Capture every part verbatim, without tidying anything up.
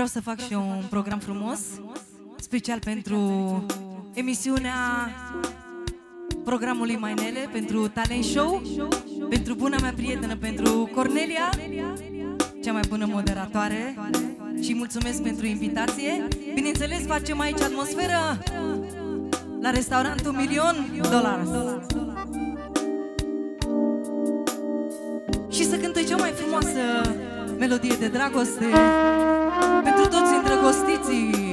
vreau să fac și eu un program frumos, special pentru emisiunea programului Mainele, pentru Talent Show, pentru buna mea prietenă, pentru Cornelia, cea mai bună moderatoare, și mulțumesc pentru invitație. Bineînțeles, facem aici atmosferă la restaurantul Milion Dolari. Și să cântă cea mai frumoasă melodie de dragoste pentru toți îndrăgostiții.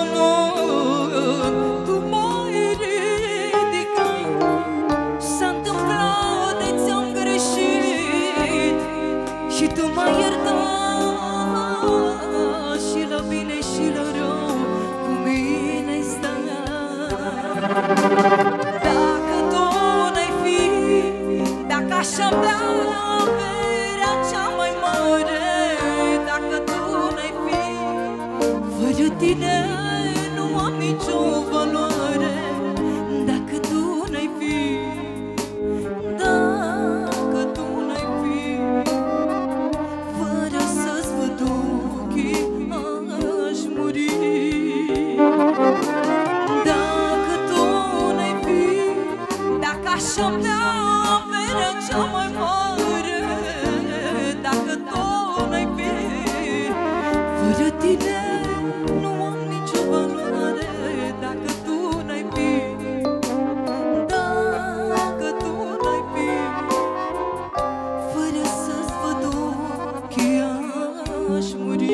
Santa șoptea averea cea mai mare. Dacă tu n-ai fi, fără tine nu am nicio valoare. Dacă tu n-ai fi, dacă tu n-ai fi, fără să-ți văd ochii aș muri.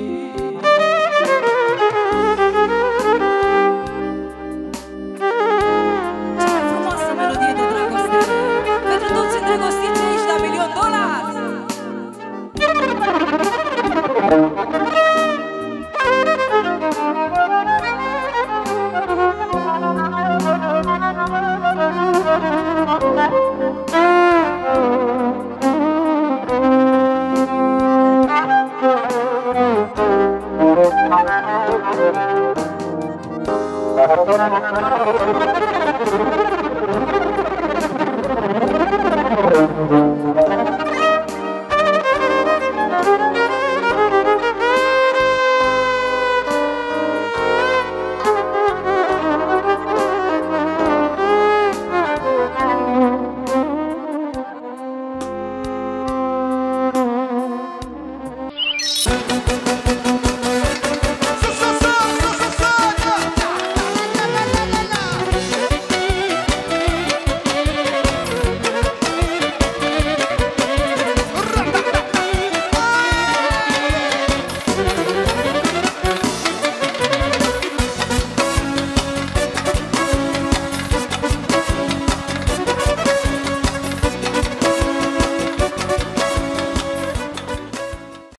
Îndrăgostiți aici la milion dolari.